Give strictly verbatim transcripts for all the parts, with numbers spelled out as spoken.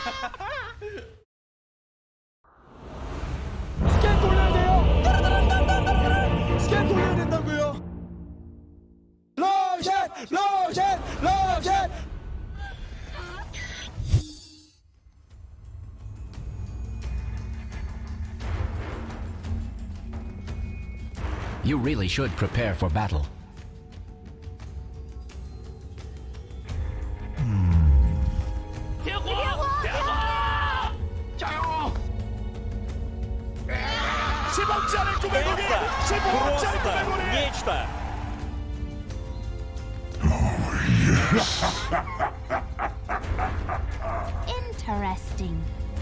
스캔 돌려야 돼요. 스캔 돌려야 된다고요. 로션, 로션, 로션. You really should prepare for battle. 십억짜리 구백오기! 십오억짜리 구백오기! Нечто! Interesting.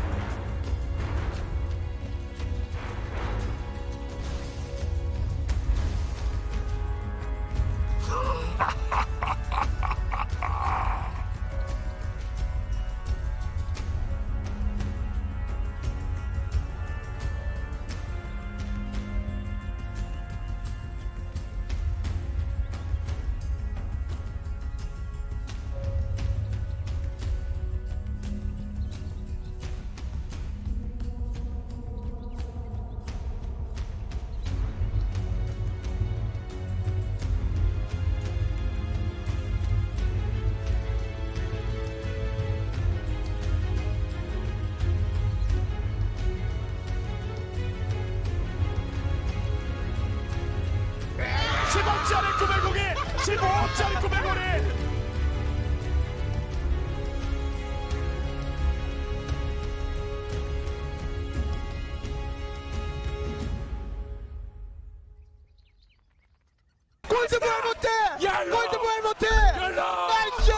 십억짜리 구백오기! 십오억짜리 구백오기! 골드부활 못해! 골드부활 못해! 나이스!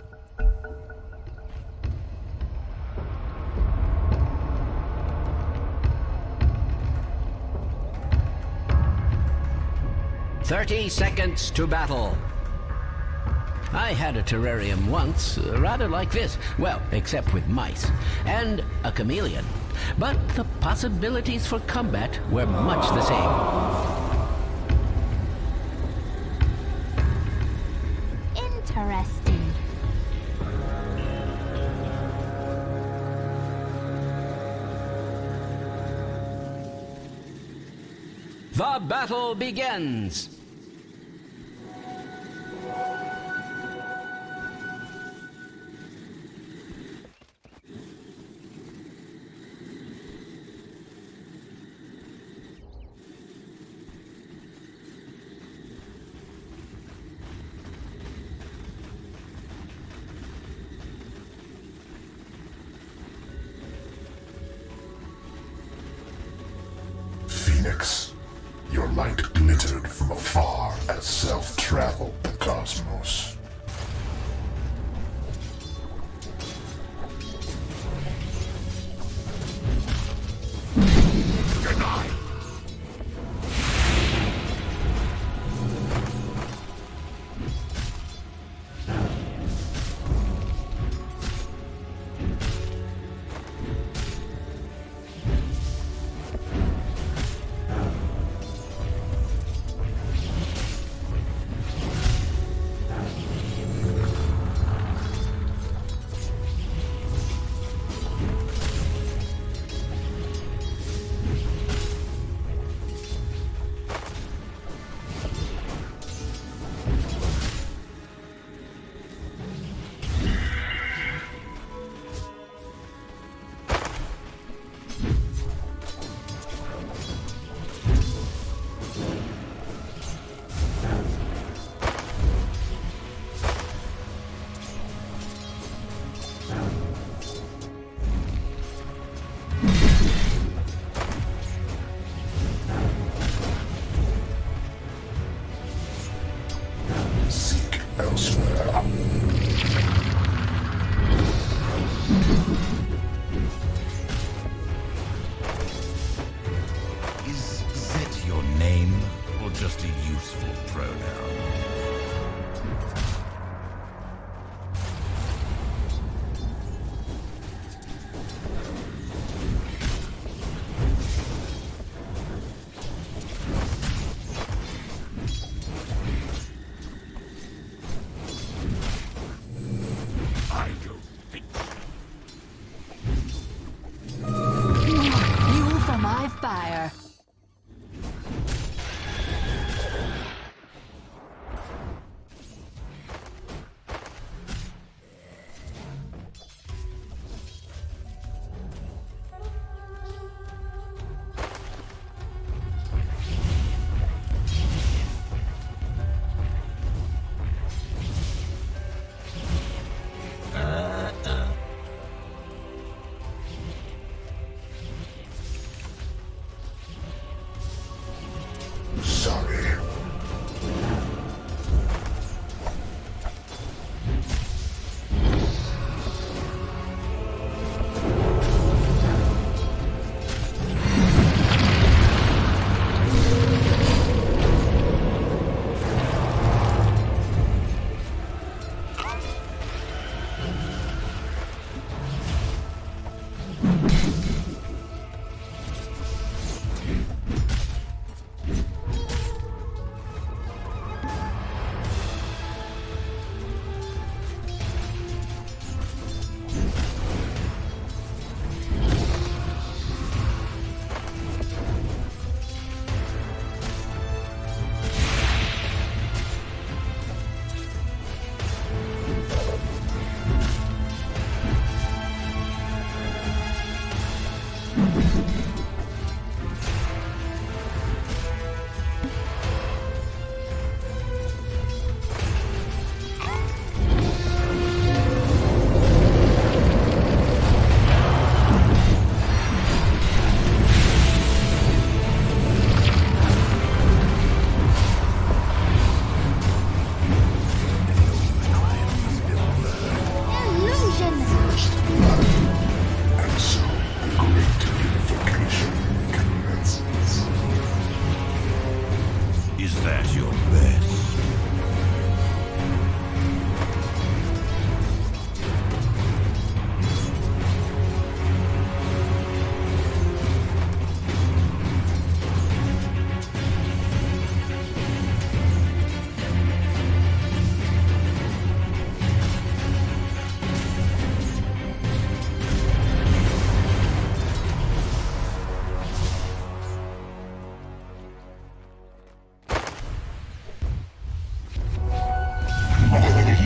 Thirty seconds to battle. I had a terrarium once, uh, rather like this. Well, except with mice. And a chameleon. But the possibilities for combat were much the same. Interesting. The battle begins! Phoenix, your light glittered from afar as self traveled the cosmos. Denied. Seek elsewhere. Is that your name, or just a useful pronoun? I don't think so.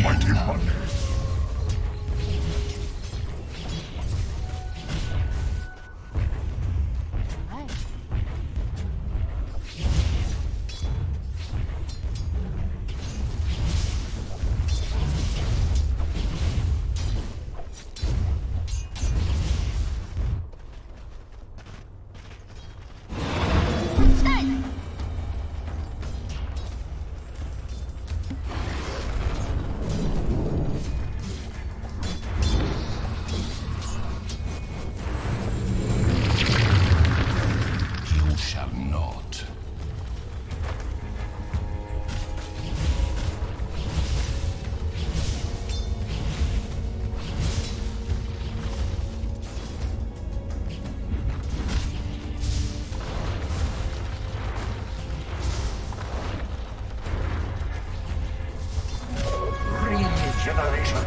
mighty one. Regeneration.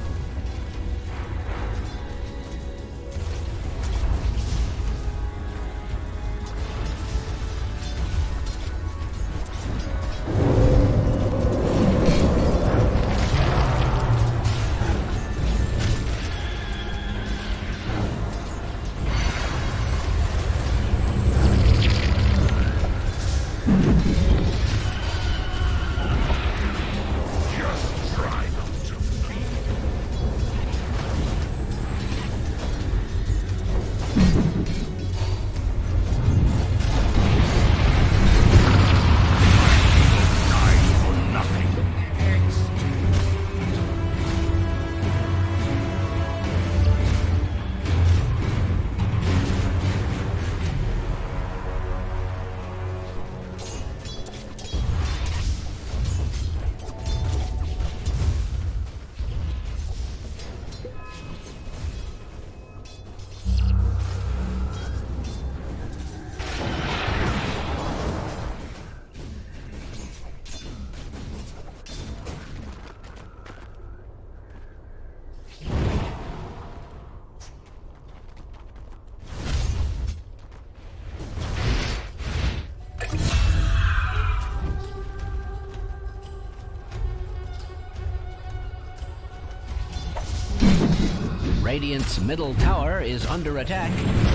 Radiant's middle tower is under attack.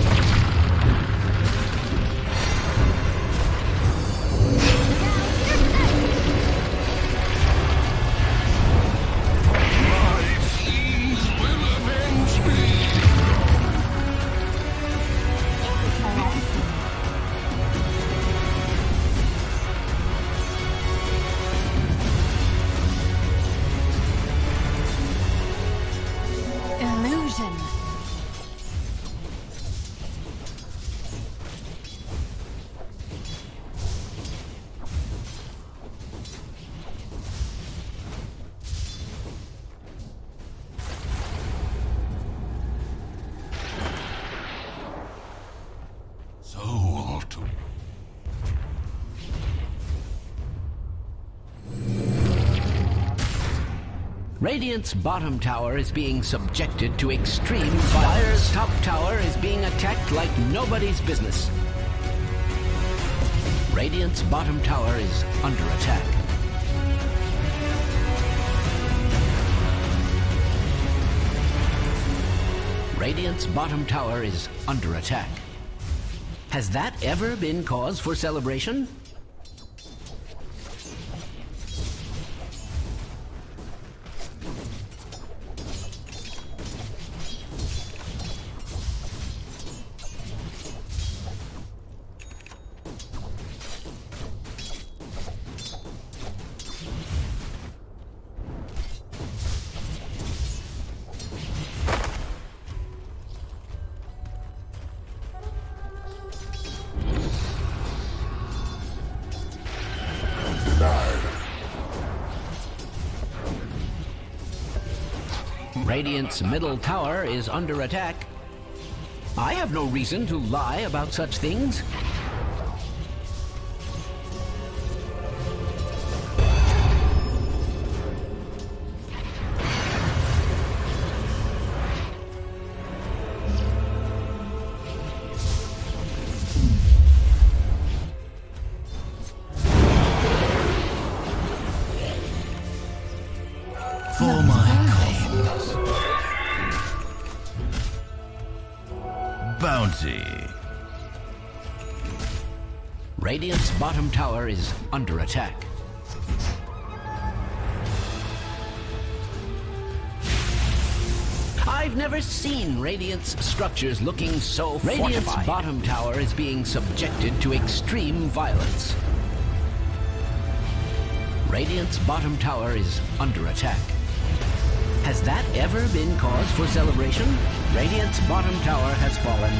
Illusion. Sold. Radiant's bottom tower is being subjected to extreme violence. Dire's top tower is being attacked like nobody's business. Radiant's bottom tower is under attack. Radiant's bottom tower is under attack. Has that ever been cause for celebration? Radiant's middle tower is under attack. I have no reason to lie about such things. Plenty. Radiant's bottom tower is under attack. I've never seen Radiant's structures looking so fortified. Radiant's bottom tower is being subjected to extreme violence. Radiant's bottom tower is under attack. Has that ever been cause for celebration? Radiant's bottom tower has fallen.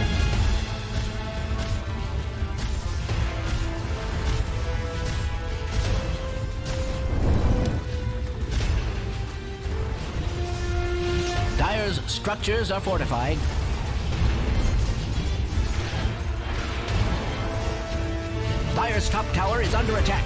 Dire's structures are fortified. Dire's top tower is under attack.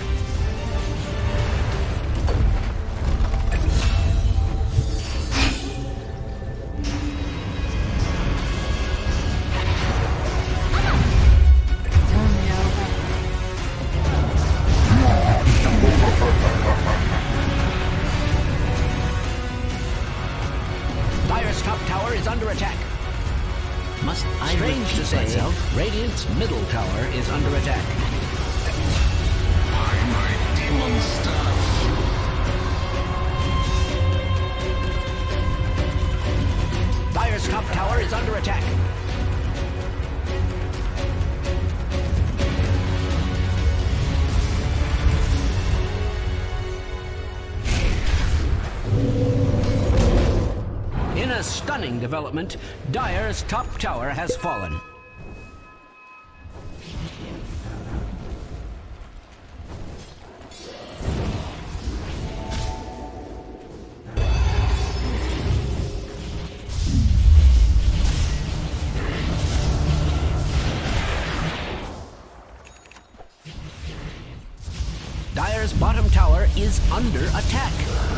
Dire's top tower is under attack. Must I Strange to say, myself? Radiant's middle tower is under attack. By my demon staff. Dire's top tower is under attack. In a stunning development, Dire's top tower has fallen. Dire's bottom tower is under attack.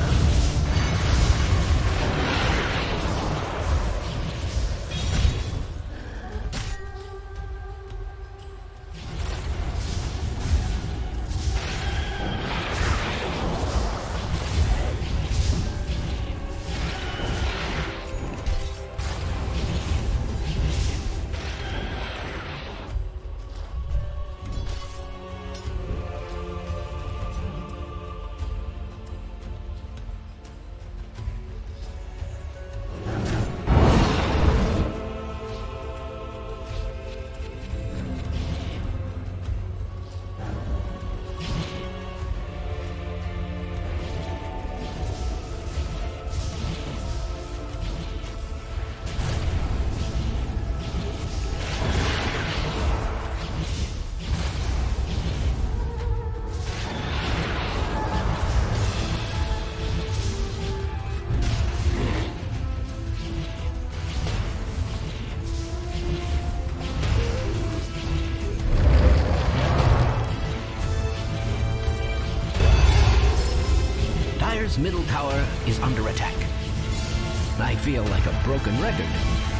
Dire's middle tower is under attack. I feel like a broken record.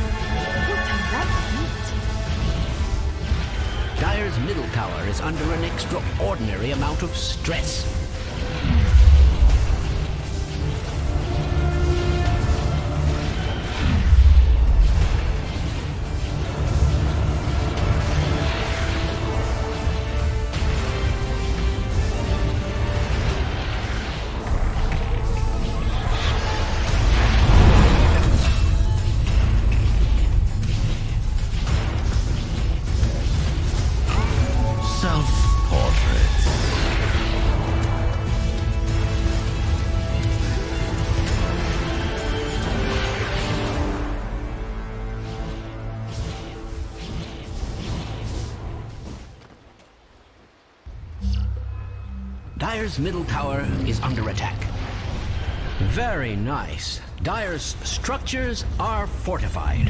Dire's middle tower is under an extraordinary amount of stress. Dire's middle tower is under attack. Very nice. Dire's structures are fortified.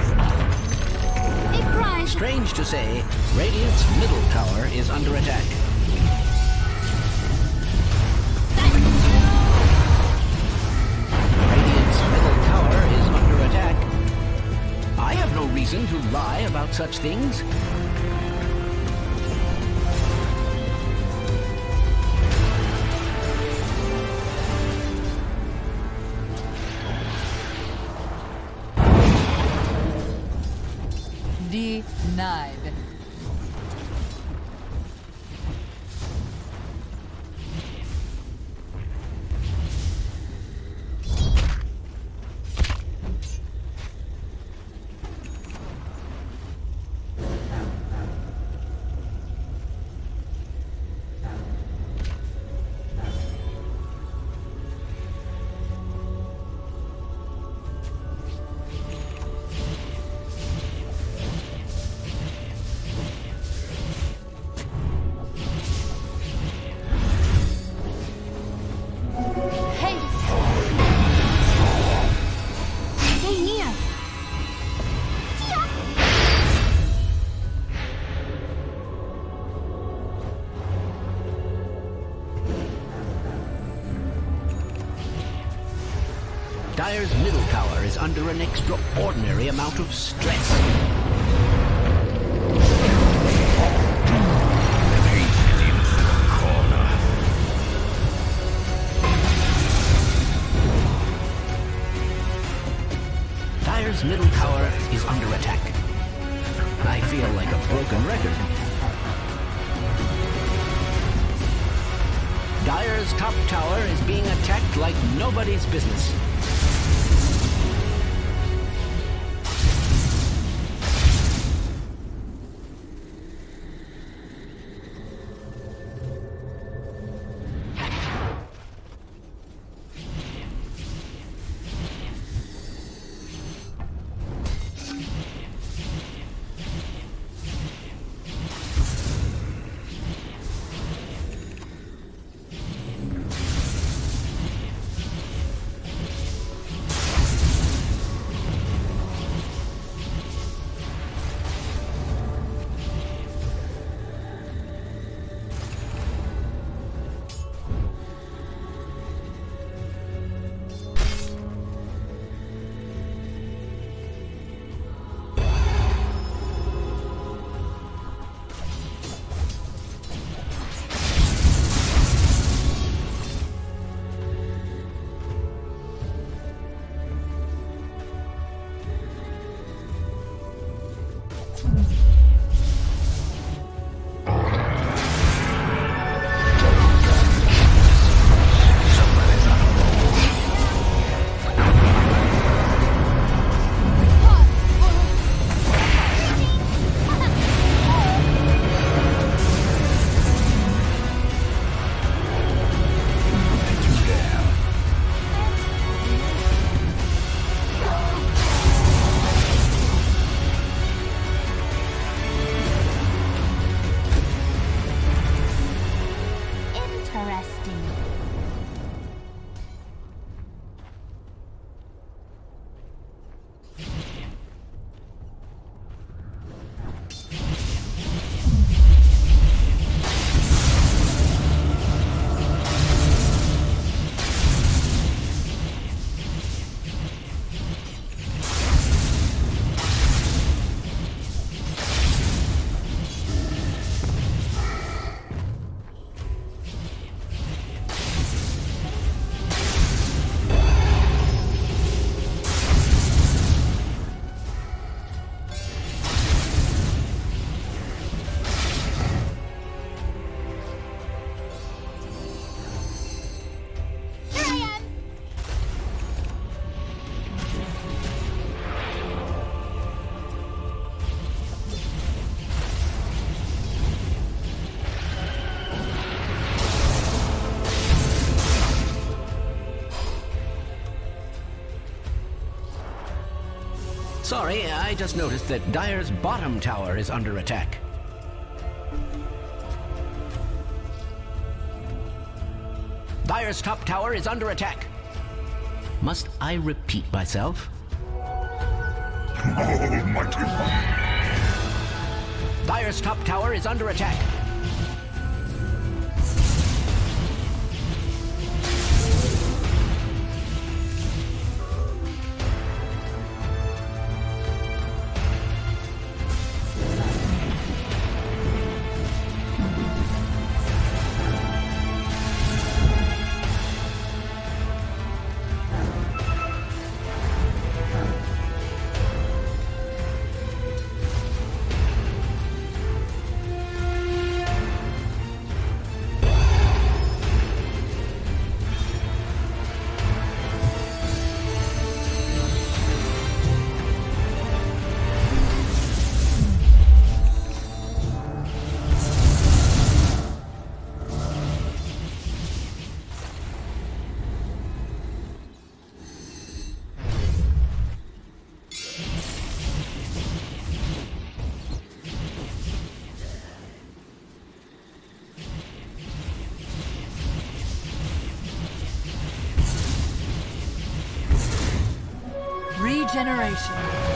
Strange to say, Radiant's middle tower is under attack. no reason to lie about such things. Denied. Dire's middle tower is under an extraordinary amount of stress. Dire's middle tower is under attack. I feel like a broken record. Dire's top tower is being attacked like nobody's business. Sorry, I just noticed that Dire's bottom tower is under attack. Dire's top tower is under attack. Must I repeat myself? Almighty One. Dire's top tower is under attack. Regeneration.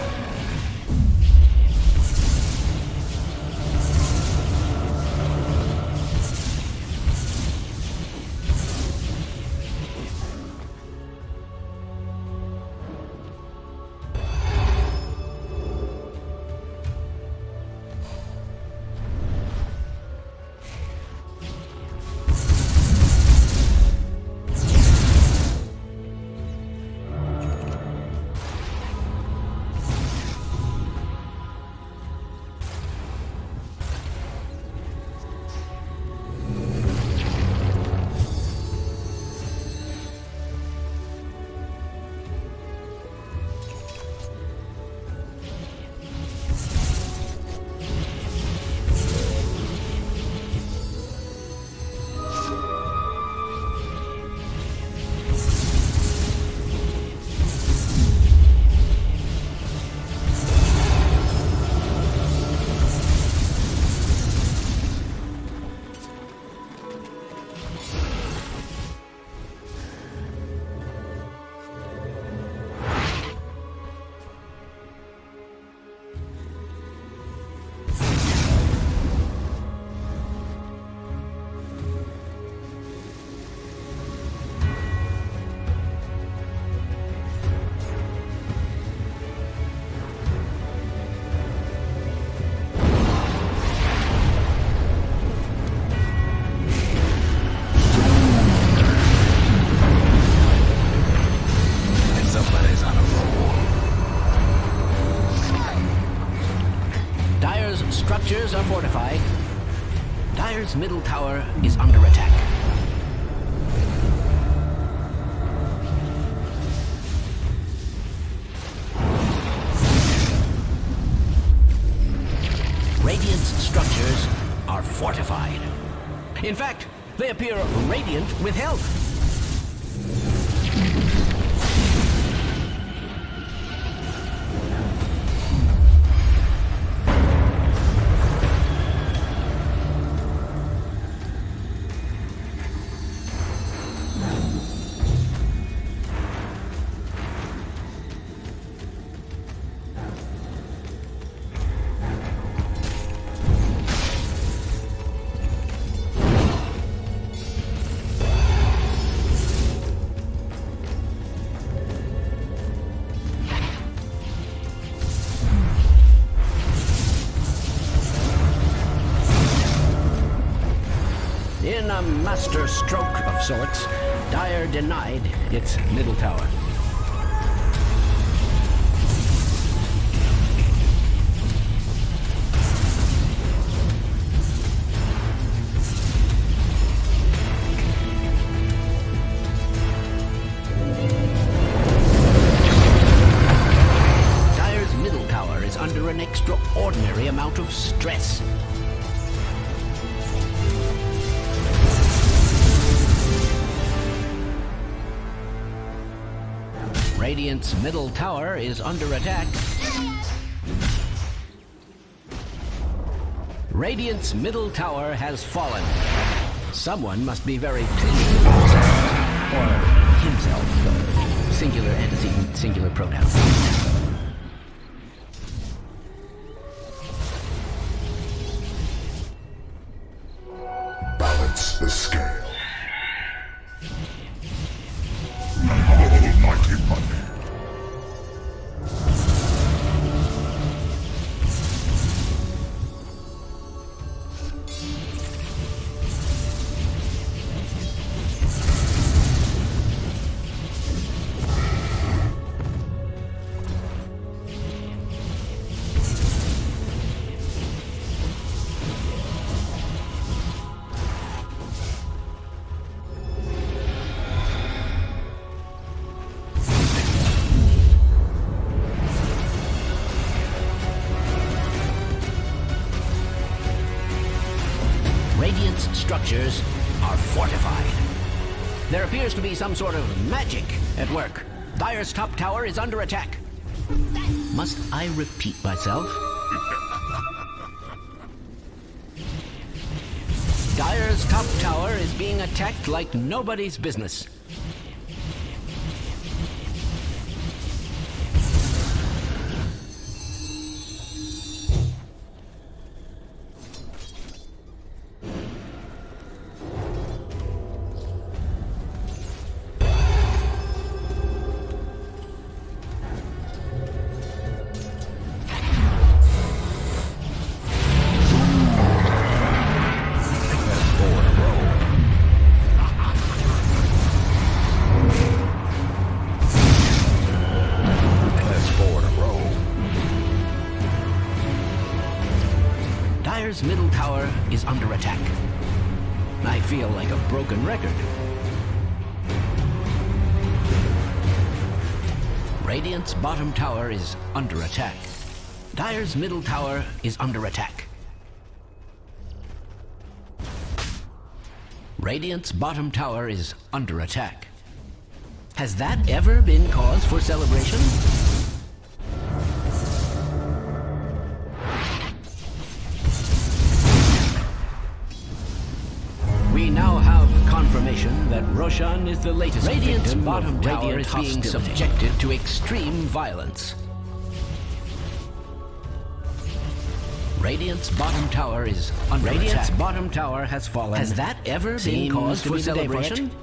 Structures are fortified. Dire's middle tower is under attack. Radiant's structures are fortified. In fact, they appear radiant with health. In a master stroke of sorts, Dire denied its middle tower. Dire's middle tower is under an extraordinary amount of stress. Radiant's middle tower is under attack. Radiant's middle tower has fallen. Someone must be very pleased with himself. Or himself. Uh, singular antecedent, singular pronoun. Balance the scale. Almighty money. Radiant's structures are fortified. There appears to be some sort of magic at work. Dire's top tower is under attack. Must I repeat myself? Dire's top tower is being attacked like nobody's business. Dire's middle tower is under attack. I feel like a broken record. Radiant's bottom tower is under attack. Dire's middle tower is under attack. Radiant's bottom tower is under attack. Has that ever been cause for celebration? We now have confirmation that Roshan is the latest Radiant's victim bottom of tower is being subjected to extreme violence. Radiant's bottom tower is under Radiant's attack. Bottom tower has fallen. Has that ever been cause for celebration?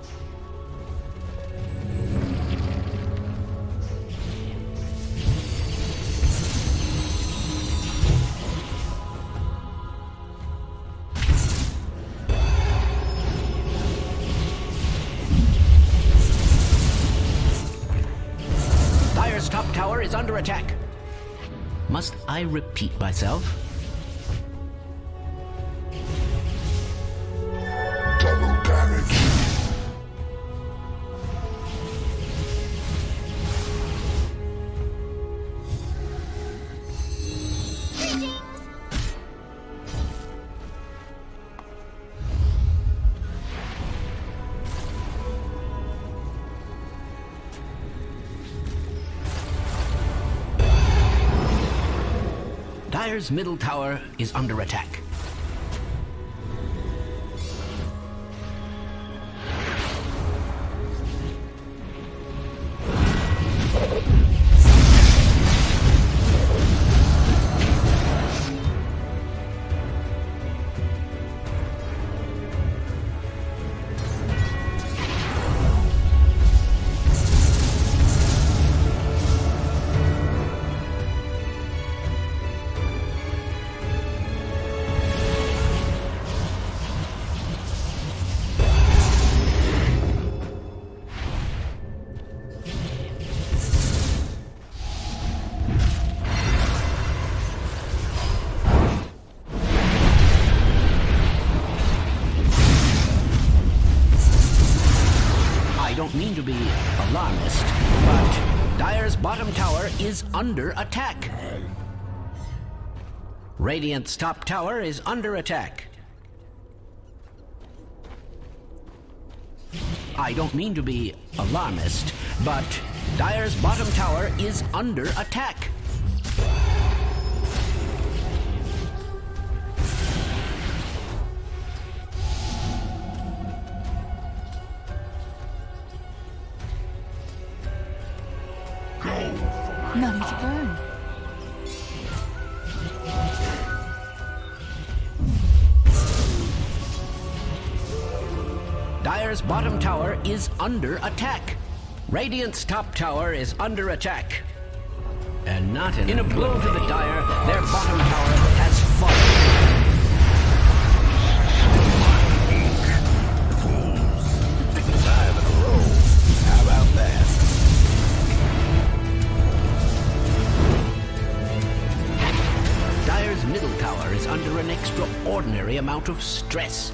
Dire's top tower is under attack. Must I repeat myself? Double damage. Dire's middle tower is under attack. Don't mean to be alarmist, but Dire's bottom tower is under attack. Radiant's top tower is under attack. I don't mean to be alarmist, but Dire's bottom tower is under attack. Nothing to burn. Dire's bottom tower is under attack. Radiant's top tower is under attack. And not in, in a blow to the Dire, their bottom tower has fallen. Five in a row. How about that? Dire's middle tower is under an extraordinary amount of stress.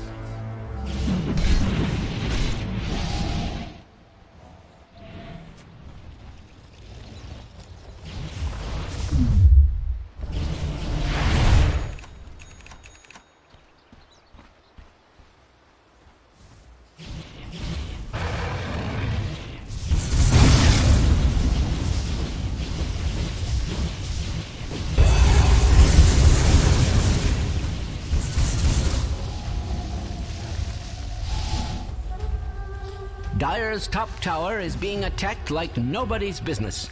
Dire's top tower is being attacked like nobody's business.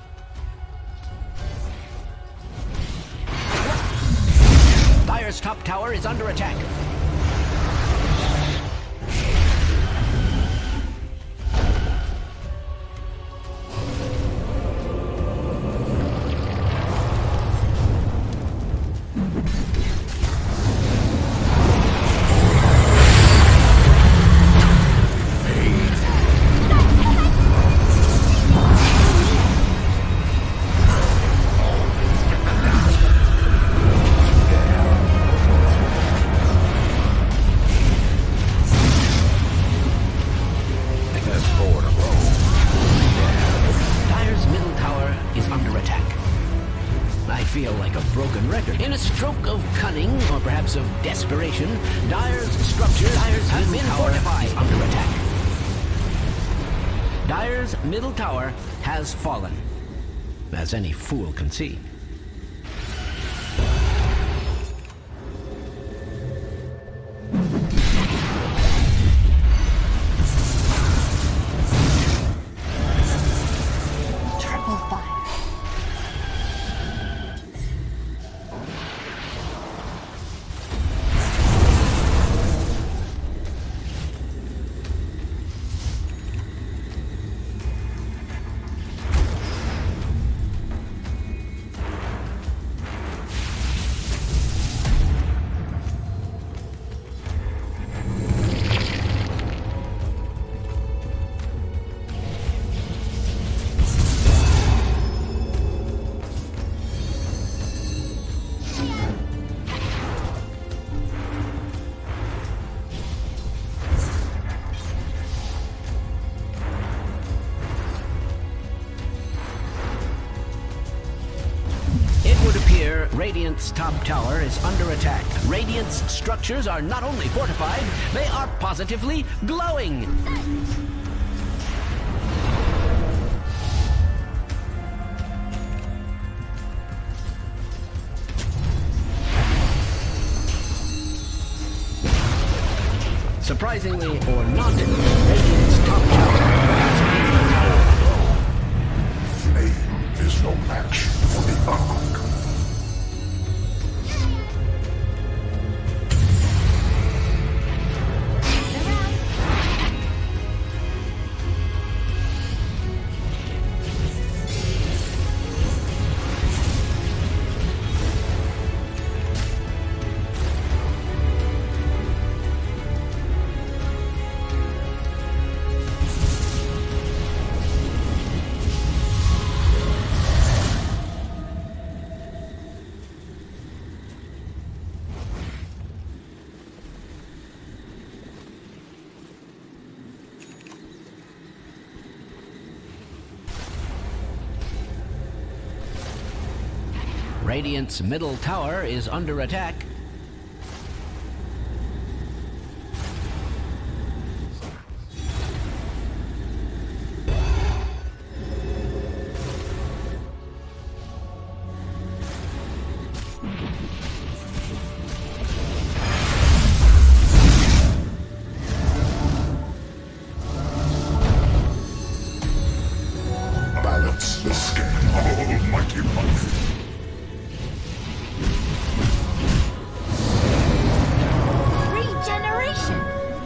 Dire's top tower is under attack. like a broken record. In a stroke of cunning, or perhaps of desperation, Dyer's structures Dyer's have been fortified under attack. Dyer's middle tower has fallen, as any fool can see. Triple fire. Radiant's top tower is under attack. Radiant's structures are not only fortified, they are positively glowing. Surprisingly or not, Radiant's top tower has been Flame is no match for the Ark. Radiant's middle tower is under attack. Balance the scale, almighty monk. Regeneration.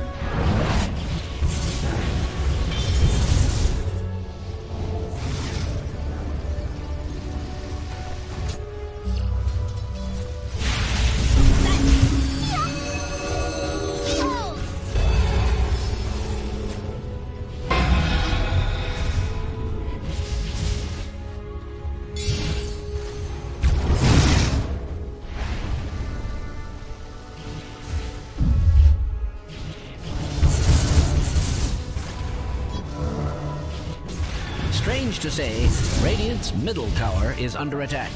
Strange to say, Radiant's middle tower is under attack.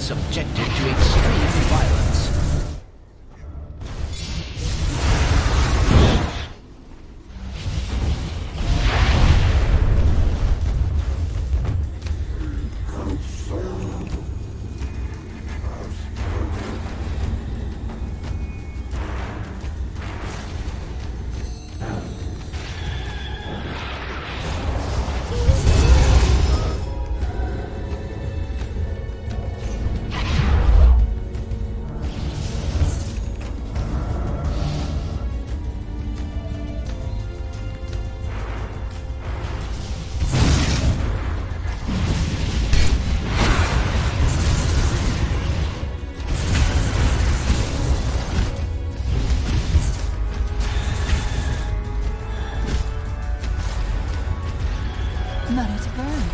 subjected to extreme violence. Money to burn.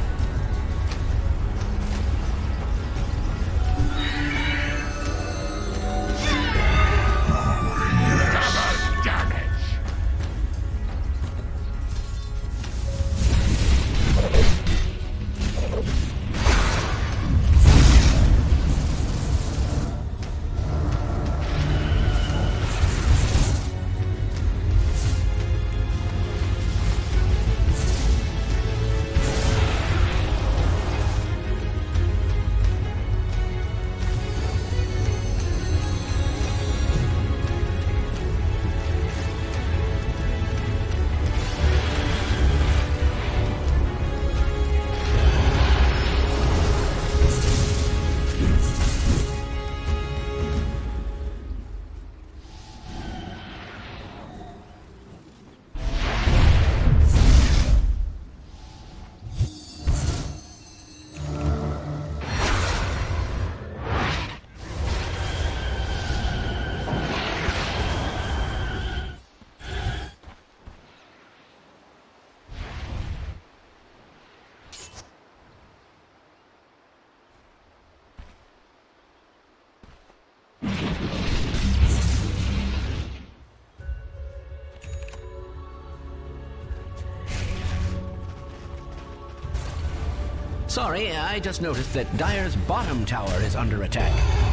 Sorry, I just noticed that Dire's bottom tower is under attack.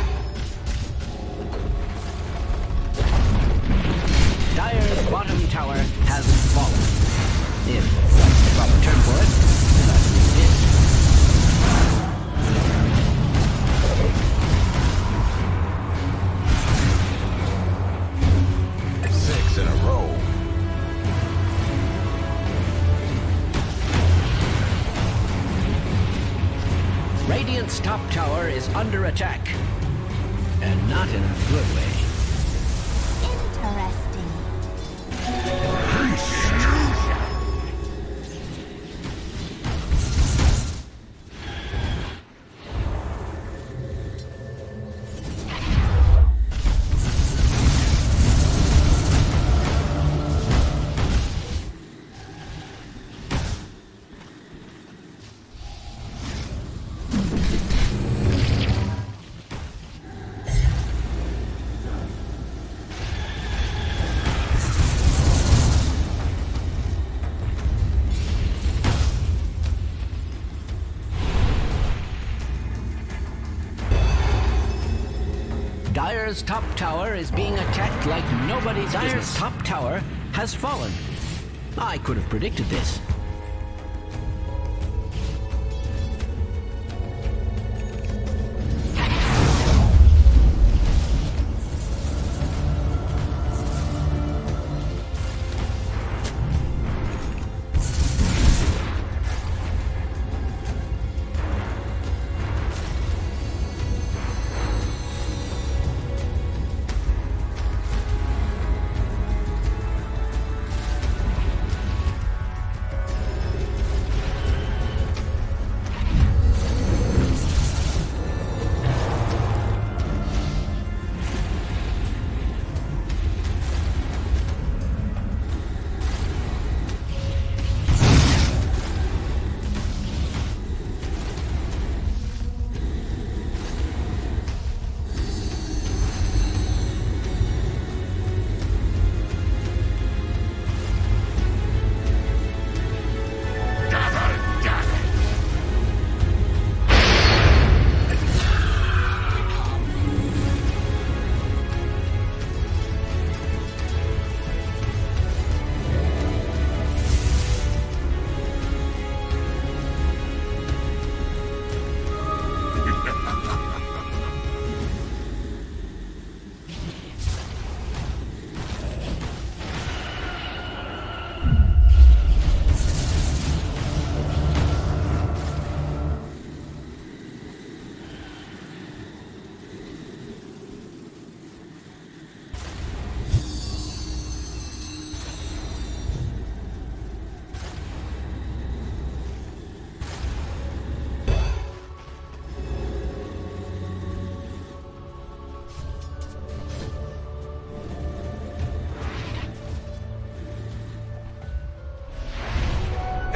Dire's bottom tower has fallen. If that's the proper term for it, then I believe it is. Six in a row. Radiant's top tower is under attack. And not in a good way. Interesting. Dire's top tower is being attacked like nobody's Dire's business. Top tower has fallen. I could have predicted this.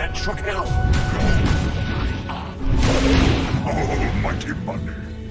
man should help. Almighty money.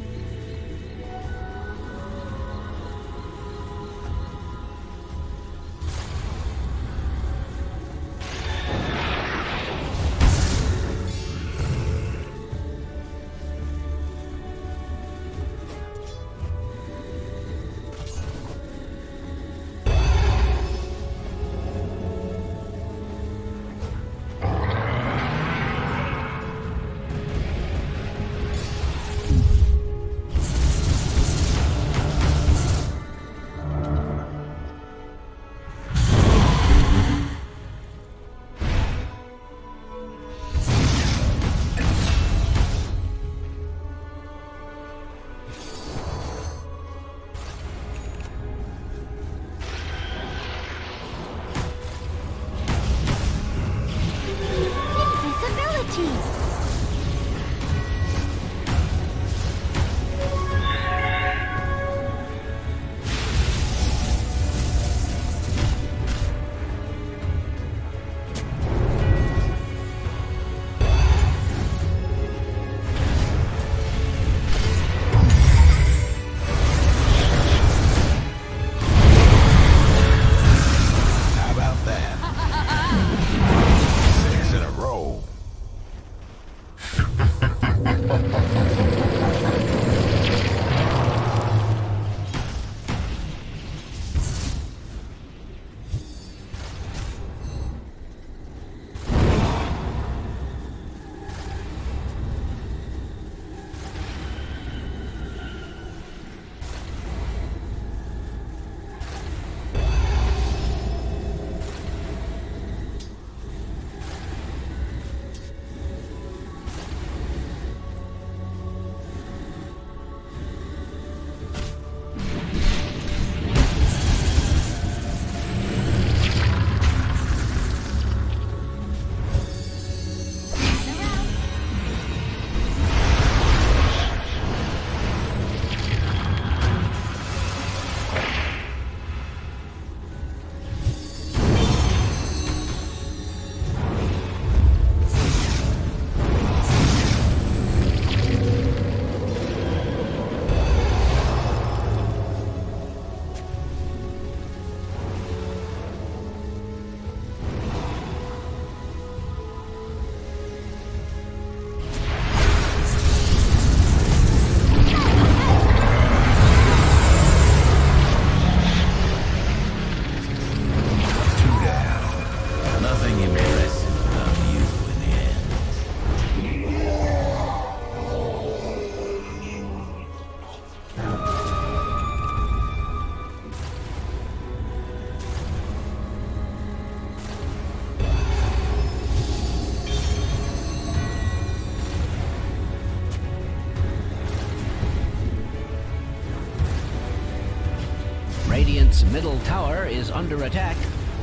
Radiant's middle tower is under attack.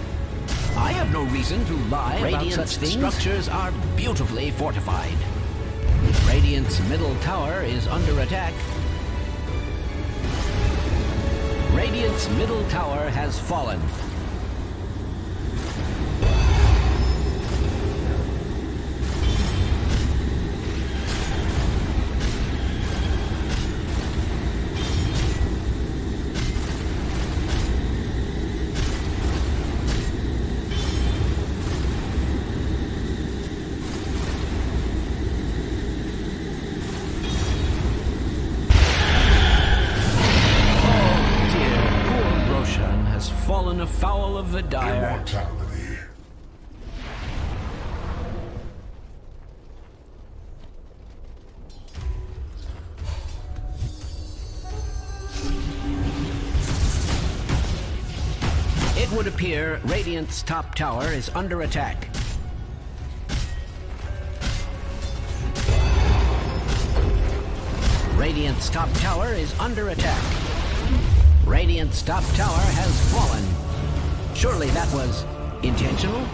I have no reason to lie Radiant's about such things. Structures are beautifully fortified. Radiant's middle tower is under attack. Radiant's middle tower has fallen. Fallen afoul of the dire. Immortality. It would appear Radiant's top tower is under attack. Radiant's top tower is under attack. Radiant's top tower has fallen. Surely that was intentional?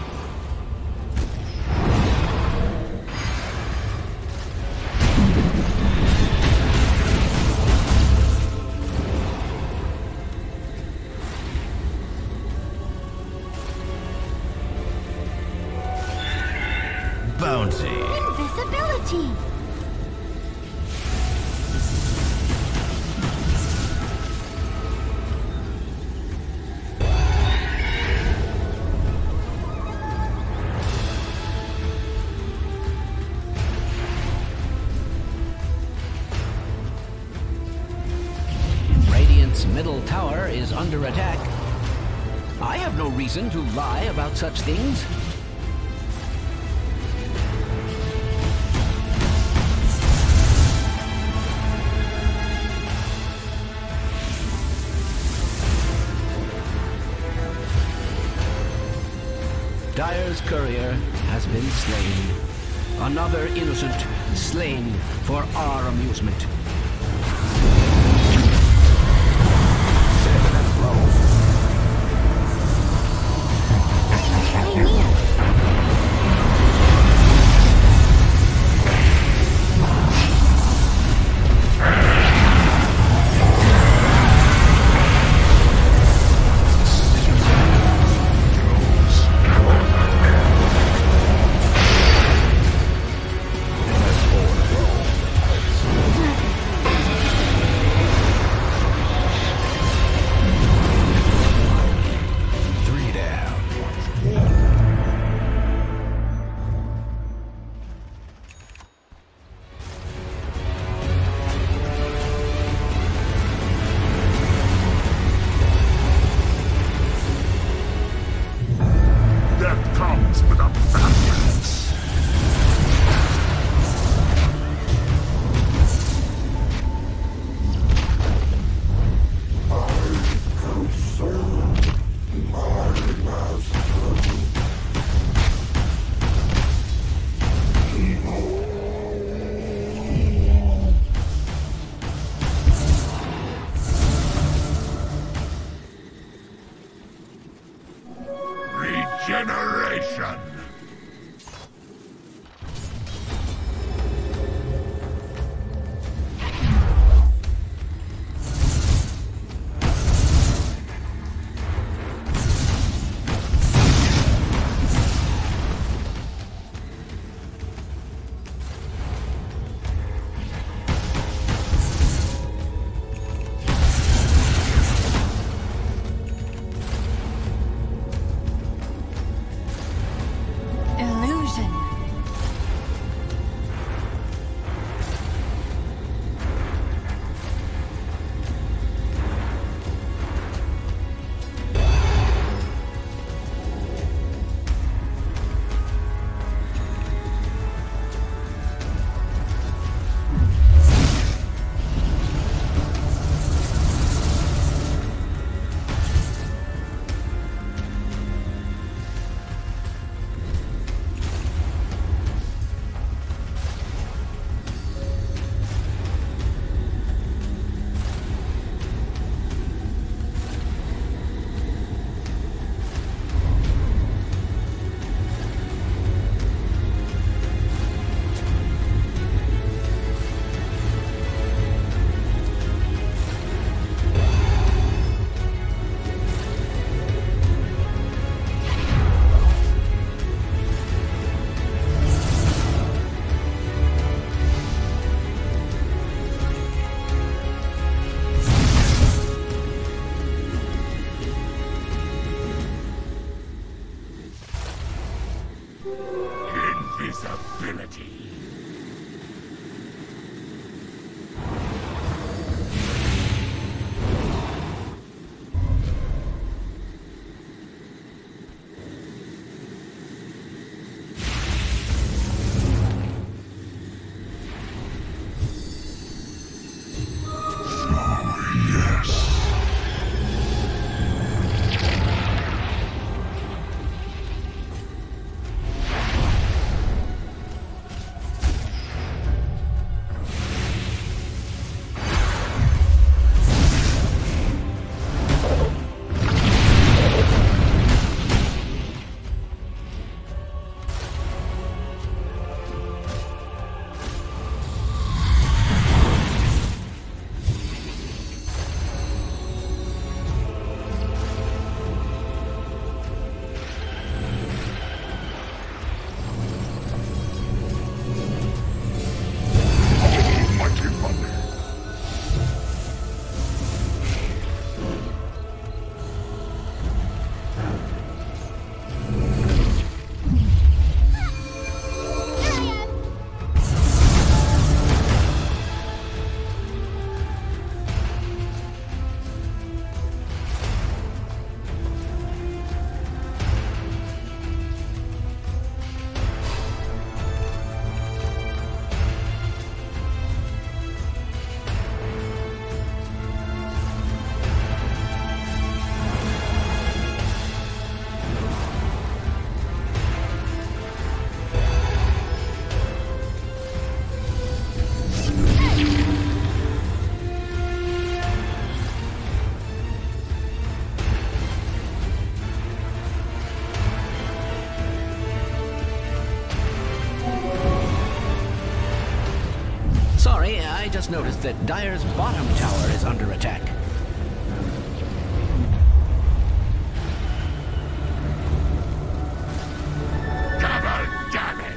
planet's middle tower is under attack. I have no reason to lie about such things. Dire's courier has been slain. Another innocent slain for our amusement. just noticed that Dire's bottom tower is under attack. Double damage!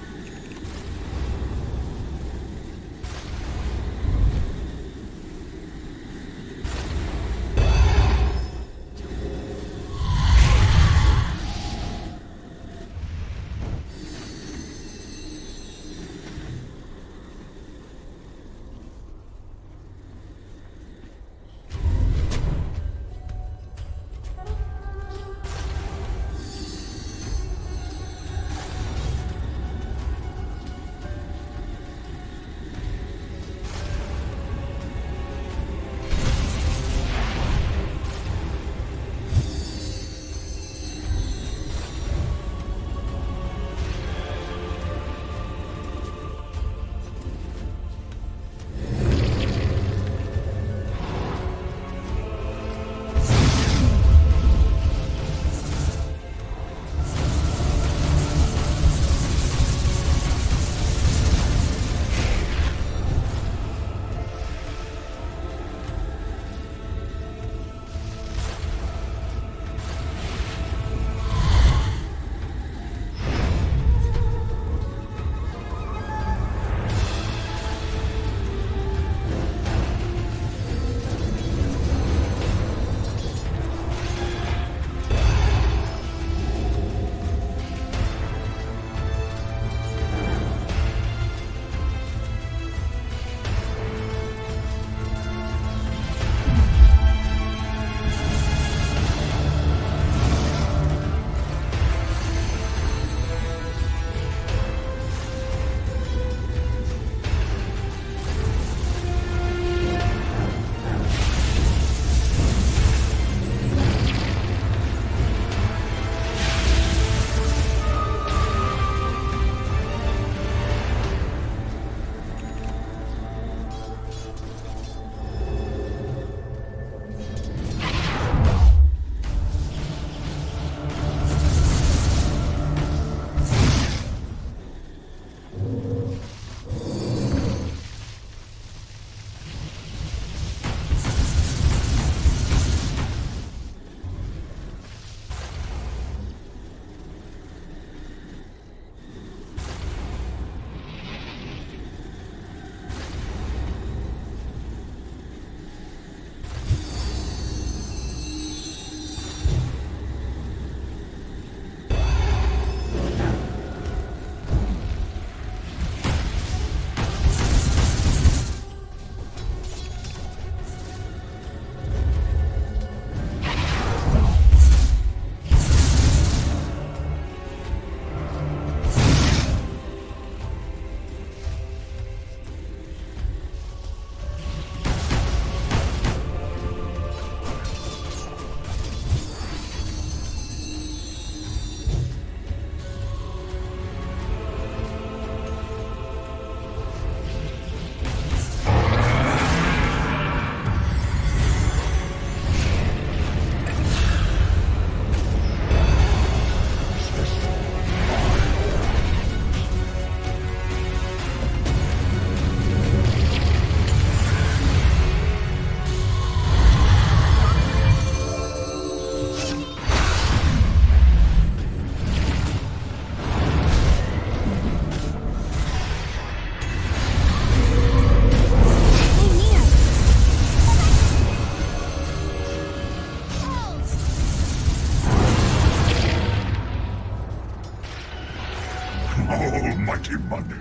Almighty money.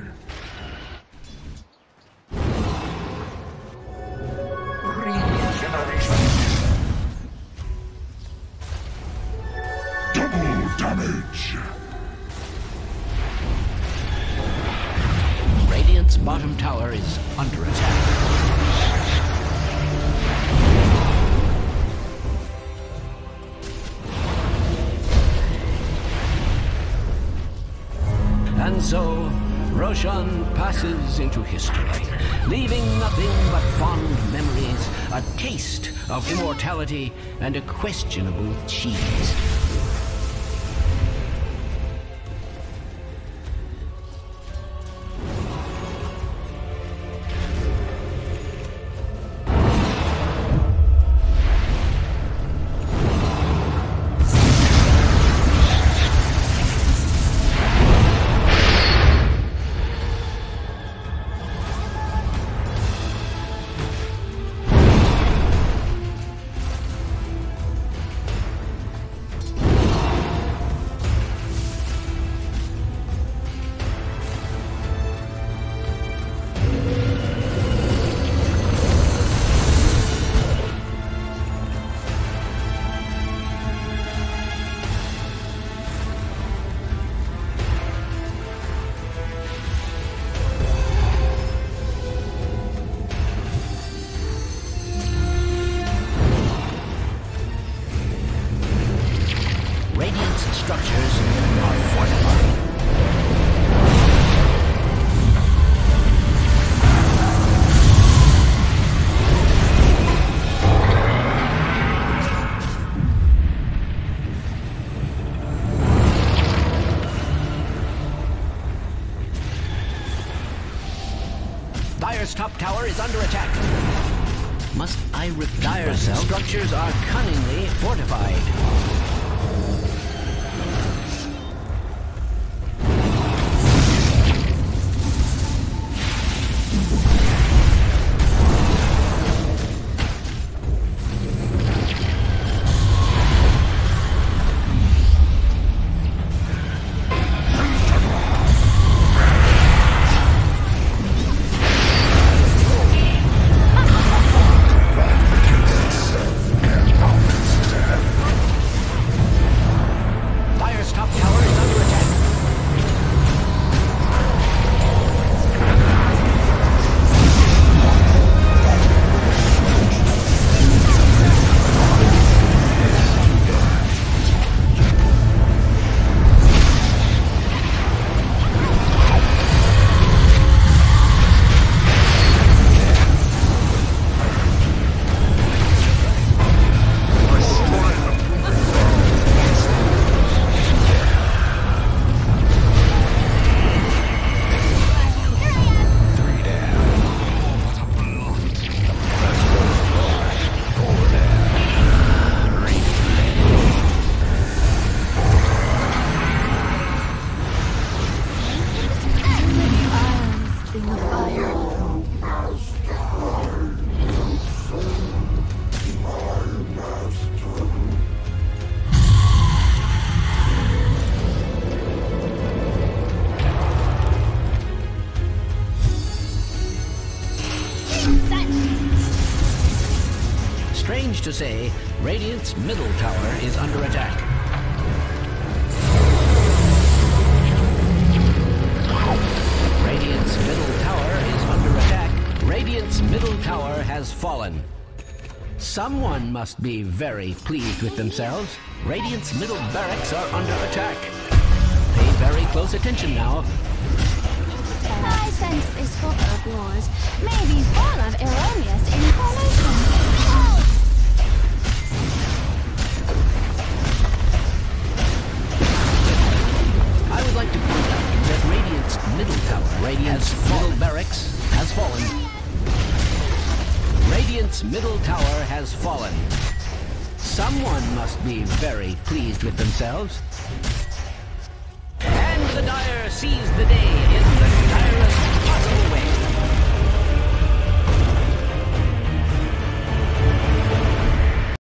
Regeneration. Double damage. Radiant's bottom tower is under attack. And so, Roshan passes into history, leaving nothing but fond memories, a taste of immortality, and a questionable cheese. Dire's structures are cunningly fortified. Strange to say, Radiant's middle tower is under attack. Radiant's middle tower is under attack. Radiant's middle tower has fallen. Someone must be very pleased with themselves. Radiant's middle barracks are under attack. Pay very close attention now. I sense this book of yours may be full of erroneous information. I would like to point out that Radiant's middle tower, Radiant's middle barracks, has fallen. Radiant's middle tower has fallen. Someone must be very pleased with themselves. And the Dire seize the day in the direst possible way.